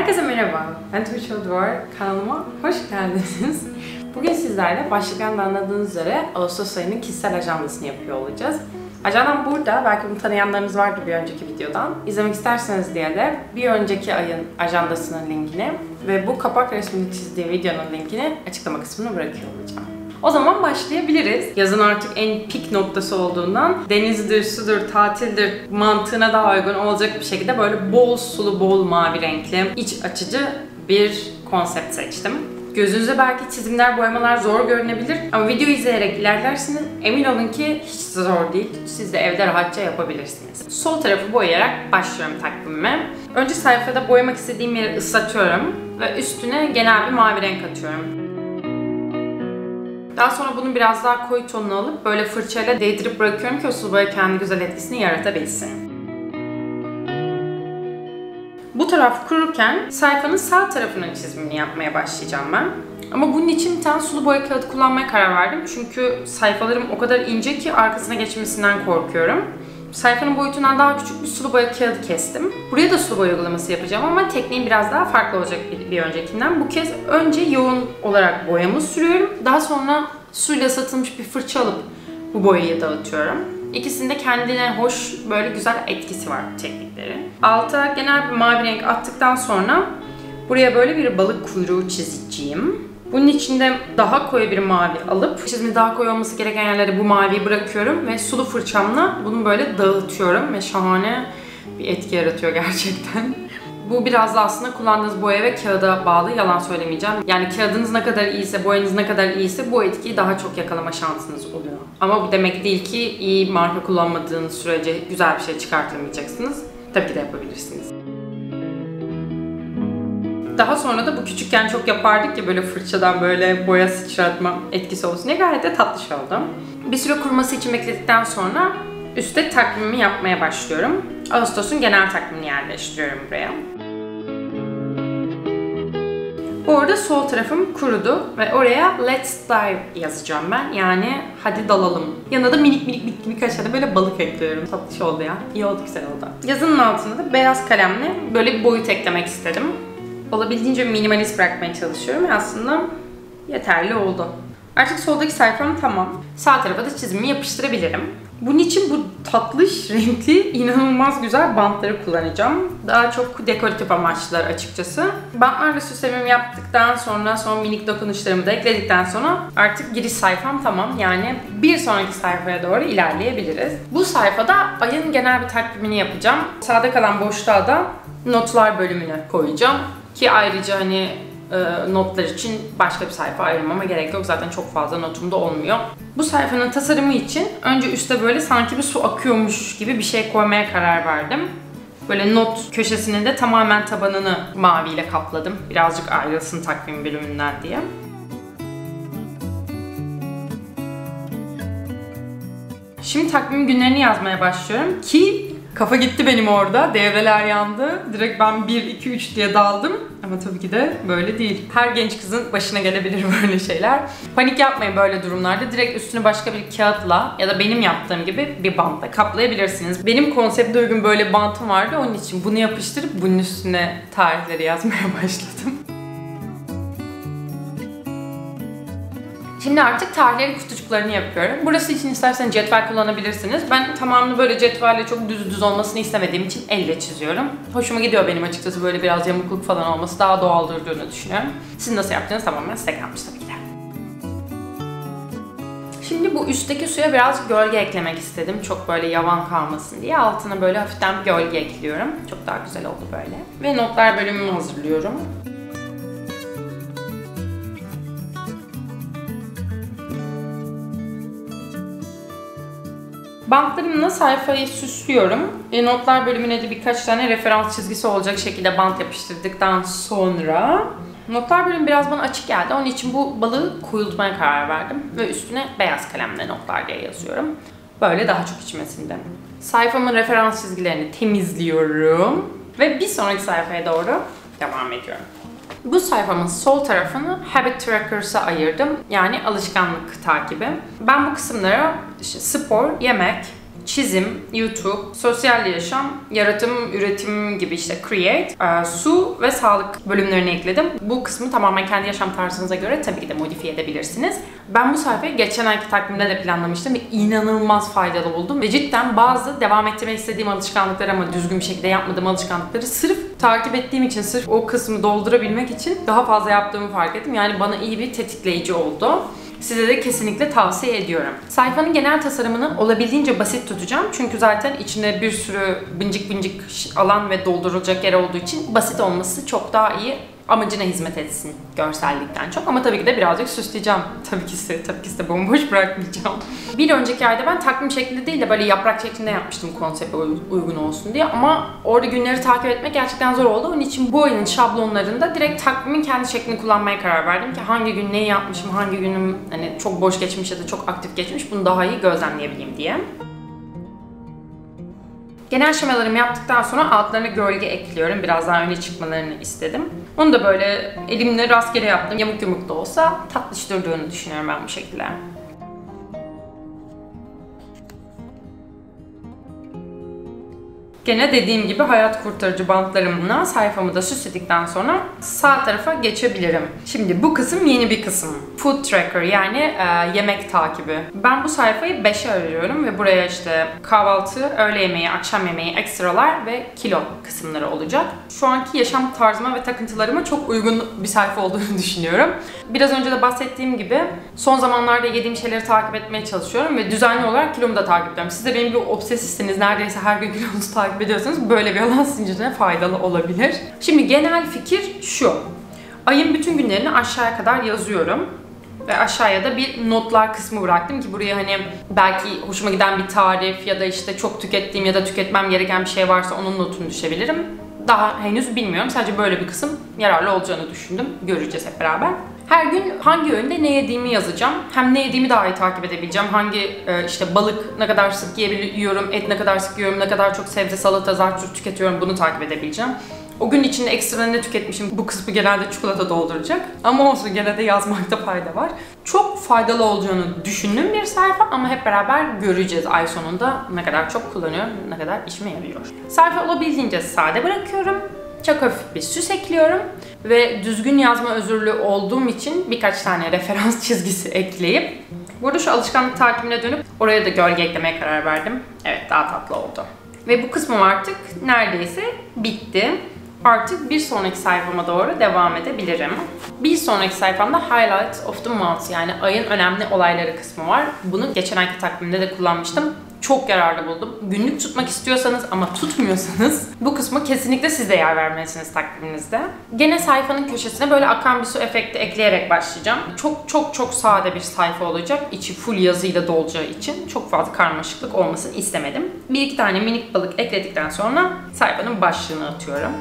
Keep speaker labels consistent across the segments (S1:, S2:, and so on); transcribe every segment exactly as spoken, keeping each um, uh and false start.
S1: Herkese merhaba, ben Tuğçe Duvar, kanalıma hoş geldiniz. Bugün sizlerle başlıktan da anladığınız üzere Ağustos ayının kişisel ajandasını yapıyor olacağız. Ajandam burada, belki bunu tanıyanlarınız vardı bir önceki videodan. İzlemek isterseniz diye de bir önceki ayın ajandasının linkini ve bu kapak resmini çizdiği videonun linkini açıklama kısmına bırakıyor olacağım. O zaman başlayabiliriz. Yazın artık en pik noktası olduğundan denizdir, sudur, tatildir mantığına daha uygun olacak bir şekilde böyle bol sulu, bol mavi renkli, iç açıcı bir konsept seçtim. Gözünüze belki çizimler, boyamalar zor görünebilir ama video izleyerek ilerlersiniz. Emin olun ki hiç zor değil. Siz de evde rahatça yapabilirsiniz. Sol tarafı boyayarak başlıyorum takvimime. Önce sayfada boyamak istediğim yeri ıslatıyorum ve üstüne genel bir mavi renk atıyorum. Daha sonra bunu biraz daha koyu tonuna alıp böyle fırçayla değdirip bırakıyorum ki o sulu boya kendi güzel etkisini yaratabilsin. Bu taraf kururken sayfanın sağ tarafının çizimini yapmaya başlayacağım ben. Ama bunun için bir tane sulu boya kağıdı kullanmaya karar verdim. Çünkü sayfalarım o kadar ince ki arkasına geçmesinden korkuyorum. Sayfanın boyutundan daha küçük bir sulu boya kağıdı kestim. Buraya da sulu boya uygulaması yapacağım ama tekniğim biraz daha farklı olacak bir, bir öncekinden. Bu kez önce yoğun olarak boyamı sürüyorum. Daha sonra suyla ıslatılmış bir fırça alıp bu boyayı dağıtıyorum. İkisinde kendine hoş, böyle güzel etkisi var teknikleri. Alta genel bir mavi renk attıktan sonra buraya böyle bir balık kuyruğu çizeceğim. Bunun içinde daha koyu bir mavi alıp çizimi daha koyu olması gereken yerlere bu maviyi bırakıyorum ve sulu fırçamla bunu böyle dağıtıyorum ve şahane bir etki yaratıyor gerçekten. Bu biraz da aslında kullandığınız boya ve kağıda bağlı, yalan söylemeyeceğim. Yani kağıdınız ne kadar iyiyse, boyanız ne kadar iyiyse bu etkiyi daha çok yakalama şansınız oluyor. Ama bu demek değil ki iyi marka kullanmadığınız sürece güzel bir şey çıkartamayacaksınız. Tabii ki de yapabilirsiniz. Daha sonra da bu küçükken çok yapardık ya böyle fırçadan böyle boya sıçratma etkisi olsun diye gayet de tatlış oldu. Bir süre kuruması için bekledikten sonra üstte takvimimi yapmaya başlıyorum. Ağustos'un genel takvimini yerleştiriyorum buraya. Bu arada sol tarafım kurudu ve oraya Let's Dive yazacağım ben. Yani hadi dalalım. Yanına da minik minik minik birkaç tane böyle balık ekliyorum. Tatlış oldu ya. İyi oldu, güzel oldu. Yazının altında da beyaz kalemle böyle bir boyut eklemek istedim. Olabildiğince minimalist bırakmaya çalışıyorum ve aslında yeterli oldu. Artık soldaki sayfam tamam. Sağ tarafa da çizimimi yapıştırabilirim. Bunun için bu tatlış, renkli, inanılmaz güzel bantları kullanacağım. Daha çok dekoratif amaçlılar açıkçası. Bantlarla süslememi yaptıktan sonra, son minik dokunuşlarımı da ekledikten sonra artık giriş sayfam tamam. Yani bir sonraki sayfaya doğru ilerleyebiliriz. Bu sayfada ayın genel bir takvimini yapacağım. Sağda kalan boşluğa da notlar bölümünü koyacağım. Ki ayrıca hani notlar için başka bir sayfa ayırmama gerek yok. Zaten çok fazla notum da olmuyor. Bu sayfanın tasarımı için önce üstte böyle sanki bir su akıyormuş gibi bir şey koymaya karar verdim. Böyle not köşesinin de tamamen tabanını maviyle kapladım. Birazcık ayrılsın takvim bölümünden diye. Şimdi takvim günlerini yazmaya başlıyorum ki kafa gitti benim orada. Devreler yandı. Direkt ben bir, iki, üç diye daldım. Ama tabii ki de böyle değil. Her genç kızın başına gelebilir böyle şeyler. Panik yapmayın böyle durumlarda. Direkt üstünü başka bir kağıtla ya da benim yaptığım gibi bir bantla kaplayabilirsiniz. Benim konsepte uygun böyle bir bantım vardı. Onun için bunu yapıştırıp bunun üstüne tarihleri yazmaya başladım. Şimdi artık tarihlerin kutucuklarını yapıyorum. Burası için isterseniz cetvel kullanabilirsiniz. Ben tamamını böyle cetvelle çok düz düz olmasını istemediğim için elle çiziyorum. Hoşuma gidiyor benim açıkçası böyle biraz yamukluk falan olması daha doğal durduğunu düşünüyorum. Siz nasıl yaptığınız tamamen size kalmış tabii ki de. Şimdi bu üstteki suya biraz gölge eklemek istedim. Çok böyle yavan kalmasın diye. Altına böyle hafiften bir gölge ekliyorum. Çok daha güzel oldu böyle. Ve notlar bölümümü hazırlıyorum. Bantlarımla sayfayı süslüyorum. E, notlar bölümüne de birkaç tane referans çizgisi olacak şekilde bant yapıştırdıktan sonra notlar bölümü biraz bana açık geldi. Onun için bu balığı koyultmaya karar verdim. Ve üstüne beyaz kalemle notlar diye yazıyorum. Böyle daha çok içmesinde. Sayfamın referans çizgilerini temizliyorum. Ve bir sonraki sayfaya doğru devam ediyorum. Bu sayfamın sol tarafını Habit Trackers'a ayırdım. Yani alışkanlık takibi. Ben bu kısımlara işte spor, yemek, çizim, YouTube, sosyal yaşam, yaratım, üretim gibi işte create, e, su ve sağlık bölümlerini ekledim. Bu kısmı tamamen kendi yaşam tarzınıza göre tabii ki de modifiye edebilirsiniz. Ben bu sayfayı geçen ayki takvimde de planlamıştım ve inanılmaz faydalı buldum. Ve cidden bazı devam ettirmek istediğim alışkanlıkları ama düzgün bir şekilde yapmadığım alışkanlıkları sırf takip ettiğim için, sırf o kısmı doldurabilmek için daha fazla yaptığımı fark ettim. Yani bana iyi bir tetikleyici oldu. Size de kesinlikle tavsiye ediyorum. Sayfanın genel tasarımını olabildiğince basit tutacağım. Çünkü zaten içinde bir sürü bincik bincik alan ve doldurulacak yer olduğu için basit olması çok daha iyi. Amacına hizmet etsin görsellikten çok. Ama tabii ki de birazcık süsleyeceğim. Tabii ki de, tabii ki de bomboş bırakmayacağım. Bir önceki ayda ben takvim şeklinde değil de böyle yaprak şeklinde yapmıştım konsepte uygun olsun diye. Ama orada günleri takip etmek gerçekten zor oldu. Onun için bu ayın şablonlarında direkt takvimin kendi şeklini kullanmaya karar verdim ki hangi gün neyi yapmışım, hangi günüm hani çok boş geçmiş ya da çok aktif geçmiş bunu daha iyi gözlemleyebileyim diye. Genel şemalarımı yaptıktan sonra altlarına gölge ekliyorum. Biraz daha öne çıkmalarını istedim. Onu da böyle elimle rastgele yaptım. Yamuk yumuk da olsa tatlış durduğunu düşünüyorum ben bu şekilde. Gene dediğim gibi hayat kurtarıcı bantlarımla sayfamı da süsledikten sonra sağ tarafa geçebilirim. Şimdi bu kısım yeni bir kısım. Food tracker yani e, yemek takibi. Ben bu sayfayı beşe ayırıyorum ve buraya işte kahvaltı, öğle yemeği, akşam yemeği, ekstralar ve kilo kısımları olacak. Şu anki yaşam tarzıma ve takıntılarıma çok uygun bir sayfa olduğunu düşünüyorum. Biraz önce de bahsettiğim gibi son zamanlarda yediğim şeyleri takip etmeye çalışıyorum ve düzenli olarak kilomu da takip ediyorum. Siz de benim bir obsesifsiniz, neredeyse her gün kilonuzu takip ediyorsanız böyle bir alan zincirine faydalı olabilir. Şimdi genel fikir şu. Ayın bütün günlerini aşağıya kadar yazıyorum. Ve aşağıya da bir notlar kısmı bıraktım ki buraya hani belki hoşuma giden bir tarif ya da işte çok tükettiğim ya da tüketmem gereken bir şey varsa onun notunu düşebilirim. Daha henüz bilmiyorum. Sadece böyle bir kısım yararlı olacağını düşündüm. Göreceğiz hep beraber. Her gün hangi öğünde ne yediğimi yazacağım. Hem ne yediğimi daha iyi takip edebileceğim. Hangi işte balık ne kadar sık yiyebiliyorum, et ne kadar sık yiyorum, ne kadar çok sebze, salata, zartçuk tüketiyorum bunu takip edebileceğim. O gün içinde ekstra ne tüketmişim bu kısmı genelde çikolata dolduracak. Ama olsun gene de yazmakta fayda var. Çok faydalı olacağını düşündüğüm bir sayfa ama hep beraber göreceğiz ay sonunda ne kadar çok kullanıyorum, ne kadar işime yarıyor. Sayfa olabildiğince sade bırakıyorum. Çok hafif bir süs ekliyorum ve düzgün yazma özürlü olduğum için birkaç tane referans çizgisi ekleyip burada şu alışkanlık takibine dönüp oraya da gölge eklemeye karar verdim. Evet, daha tatlı oldu. Ve bu kısmım artık neredeyse bitti. Artık bir sonraki sayfama doğru devam edebilirim. Bir sonraki sayfamda Highlights of the Month yani ayın önemli olayları kısmı var. Bunu geçen ayki takvimde de kullanmıştım. Çok yararlı buldum. Günlük tutmak istiyorsanız ama tutmuyorsanız bu kısmı kesinlikle siz de yer vermelisiniz takviminizde. Gene sayfanın köşesine böyle akan bir su efekti ekleyerek başlayacağım. Çok çok çok sade bir sayfa olacak. İçi full yazıyla dolacağı için çok fazla karmaşıklık olmasını istemedim. Bir iki tane minik balık ekledikten sonra sayfanın başlığını atıyorum.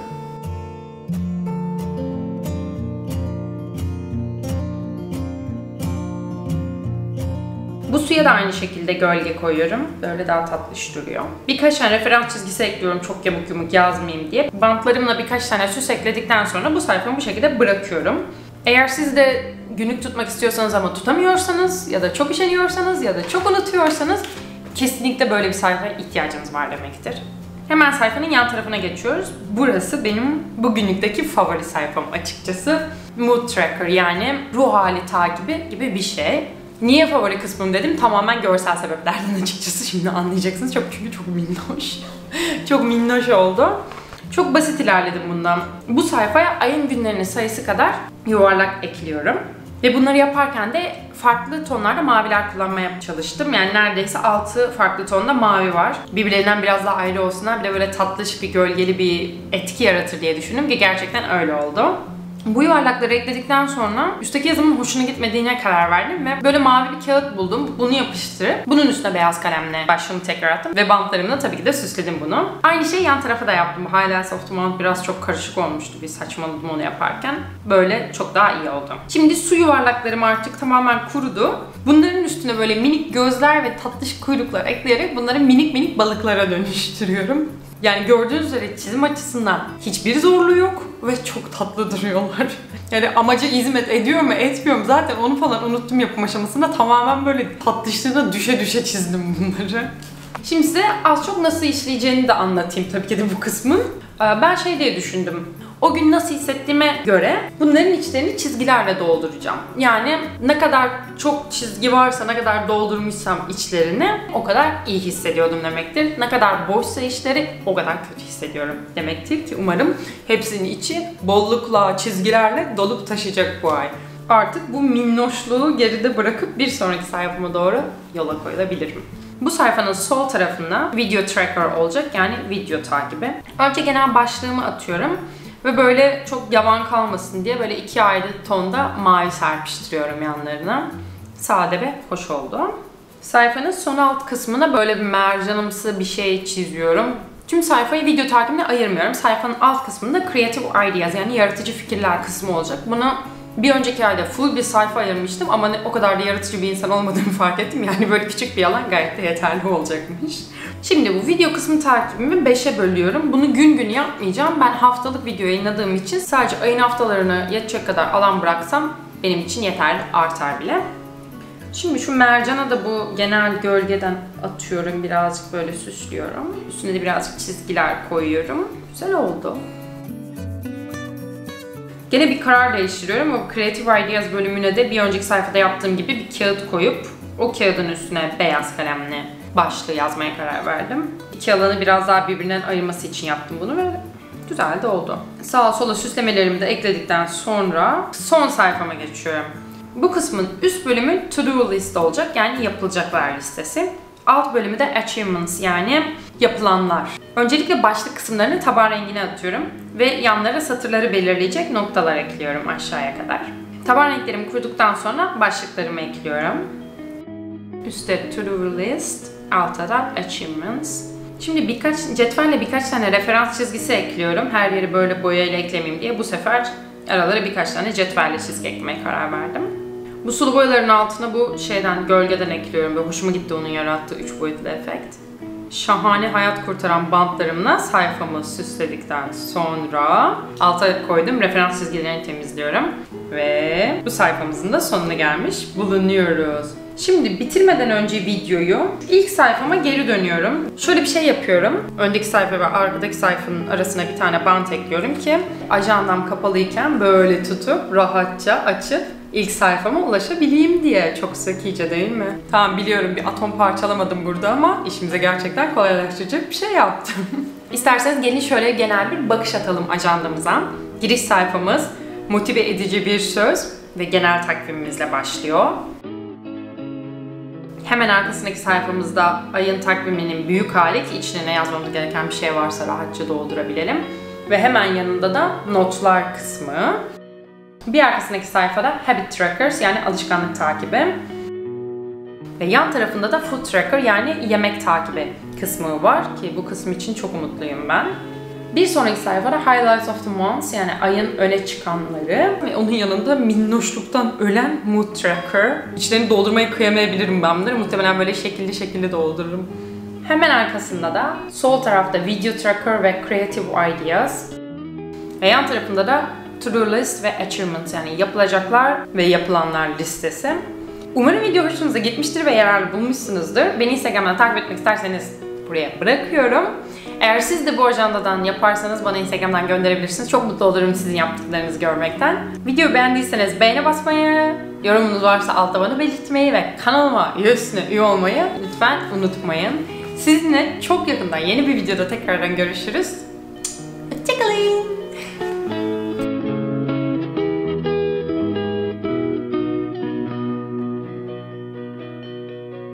S1: Bu suya da aynı şekilde gölge koyuyorum. Böyle daha tatlış duruyor. Birkaç tane referans çizgisi ekliyorum çok yamuk yumuk yazmayayım diye. Bantlarımla birkaç tane süs ekledikten sonra bu sayfamı bu şekilde bırakıyorum. Eğer siz de günlük tutmak istiyorsanız ama tutamıyorsanız ya da çok üşeniyorsanız ya da çok unutuyorsanız kesinlikle böyle bir sayfaya ihtiyacınız var demektir. Hemen sayfanın yan tarafına geçiyoruz. Burası benim bugünlükteki favori sayfam açıkçası. Mood Tracker yani ruh hali takibi gibi bir şey. Niye favori kısmım dedim? Tamamen görsel sebeplerden açıkçası. Şimdi anlayacaksınız. Çok çünkü çok minnoş. Çok minnoş oldu. Çok basit ilerledim bundan. Bu sayfaya ayın günlerinin sayısı kadar yuvarlak ekliyorum. Ve bunları yaparken de farklı tonlarda maviler kullanmaya çalıştım. Yani neredeyse altı farklı tonda mavi var. Birbirlerinden biraz daha ayrı olsunlar. Bir de böyle tatlış bir gölgeli bir etki yaratır diye düşündüm ki gerçekten öyle oldu. Bu yuvarlakları ekledikten sonra üstteki yazımın hoşuna gitmediğine karar verdim ve böyle mavi bir kağıt buldum. Bunu yapıştırıp bunun üstüne beyaz kalemle başlığımı tekrar attım ve bantlarımla tabii ki de süsledim bunu. Aynı şeyi yan tarafa da yaptım. Bu Highlights of the Month biraz çok karışık olmuştu. Bir saçmaladım onu yaparken. Böyle çok daha iyi oldu. Şimdi su yuvarlaklarım artık tamamen kurudu. Bunların üstüne böyle minik gözler ve tatlış kuyruklar ekleyerek bunları minik minik balıklara dönüştürüyorum. Yani gördüğünüz üzere çizim açısından hiçbir zorluğu yok ve çok tatlı duruyorlar. Yani amaca hizmet ediyor mu etmiyor mu zaten onu falan unuttum yapım aşamasında. Tamamen böyle tatlışlığına düşe düşe çizdim bunları. Şimdi size az çok nasıl işleyeceğini de anlatayım tabii ki de bu kısmın. Ben şey diye düşündüm. O gün nasıl hissettiğime göre bunların içlerini çizgilerle dolduracağım. Yani ne kadar çok çizgi varsa, ne kadar doldurmuşsam içlerini o kadar iyi hissediyordum demektir. Ne kadar boşsa içleri o kadar kötü hissediyorum demektir ki umarım hepsinin içi bollukla, çizgilerle dolup taşıyacak bu ay. Artık bu minnoşluğu geride bırakıp bir sonraki sayfama doğru yola koyulabilirim. Bu sayfanın sol tarafında video tracker olacak, yani video takibi. Önce genel başlığımı atıyorum ve böyle çok yavan kalmasın diye böyle iki ayrı tonda mavi serpiştiriyorum yanlarına. Sade ve hoş oldu. Sayfanın son alt kısmına böyle bir mercanımsı bir şey çiziyorum. Tüm sayfayı video takibine ayırmıyorum. Sayfanın alt kısmında Creative Ideas, yani yaratıcı fikirler kısmı olacak. Bunu bir önceki ayda full bir sayfa ayırmıştım ama ne, o kadar da yaratıcı bir insan olmadığımı fark ettim. Yani böyle küçük bir alan gayet de yeterli olacakmış. Şimdi bu video kısmı takibimi beşe bölüyorum. Bunu gün gün yapmayacağım. Ben haftalık video yayınladığım için sadece ayın haftalarını yetecek kadar alan bıraksam benim için yeterli, artar bile. Şimdi şu mercana da bu genel gölgeden atıyorum. Birazcık böyle süslüyorum. Üstüne de birazcık çizgiler koyuyorum. Güzel oldu. Gene bir karar değiştiriyorum. O Creative Ideas bölümüne de bir önceki sayfada yaptığım gibi bir kağıt koyup o kağıdın üstüne beyaz kalemle başlığı yazmaya karar verdim. İki alanı biraz daha birbirinden ayırması için yaptım bunu ve güzel de oldu. Sağa sola süslemelerimi de ekledikten sonra son sayfama geçiyorum. Bu kısmın üst bölümü To Do List olacak, yani yapılacaklar listesi. Alt bölümü de Achievements, yani yapılanlar. Öncelikle başlık kısımlarını taban rengine atıyorum ve yanlara satırları belirleyecek noktalar ekliyorum aşağıya kadar. Taban renklerimi kurduktan sonra başlıklarımı ekliyorum. Üstte To Do List, altta da Achievements. Şimdi birkaç cetvelle birkaç tane referans çizgisi ekliyorum. Her yeri böyle boyayla eklemeyeyim diye bu sefer aralara birkaç tane cetvelle çizgi eklemeye karar verdim. Bu sulu boyaların altına bu şeyden, gölgeden ekliyorum ve hoşuma gitti onun yarattığı üç boyutlu efekt. Şahane hayat kurtaran bantlarımla sayfamı süsledikten sonra alta koydum referans çizgilerini temizliyorum ve bu sayfamızın da sonuna gelmiş bulunuyoruz. Şimdi bitirmeden önce videoyu ilk sayfama geri dönüyorum. Şöyle bir şey yapıyorum. Öndeki sayfa ve arkadaki sayfanın arasına bir tane bant ekliyorum ki ajandam kapalıyken böyle tutup rahatça açıp ilk sayfama ulaşabileyim diye. Çok zekice değil mi? Tamam, biliyorum bir atom parçalamadım burada ama işimize gerçekten kolaylaştıracak bir şey yaptım. İsterseniz gelin şöyle genel bir bakış atalım ajandamıza. Giriş sayfamız motive edici bir söz ve genel takvimimizle başlıyor. Hemen arkasındaki sayfamızda ayın takviminin büyük hali ki içine ne yazmamız gereken bir şey varsa rahatça doldurabilelim. Ve hemen yanında da notlar kısmı. Bir arkasındaki sayfada Habit Trackers, yani alışkanlık takibi. Ve yan tarafında da Food Tracker, yani yemek takibi kısmı var ki bu kısım için çok umutluyum ben. Bir sonraki sayfada Highlights of the Month, yani ayın öne çıkanları ve onun yanında minnoşluktan ölen Mood Tracker. İçlerini doldurmayı kıyamayabilirim ben bunları. Muhtemelen böyle şekilli şekilli doldururum. Hemen arkasında da sol tarafta Video Tracker ve Creative Ideas. Ve yan tarafında da To Do List ve Achievements, yani yapılacaklar ve yapılanlar listesi. Umarım video hoşunuza gitmiştir ve yararlı bulmuşsunuzdur. Beni Instagram'dan takip etmek isterseniz buraya bırakıyorum. Eğer siz de bu ajandadan yaparsanız bana Instagram'dan gönderebilirsiniz. Çok mutlu olurum sizin yaptıklarınızı görmekten. Videoyu beğendiyseniz beğene basmayı, yorumunuz varsa altta bana belirtmeyi ve kanalıma üyesine üye olmayı lütfen unutmayın. Sizinle çok yakında yeni bir videoda tekrardan görüşürüz.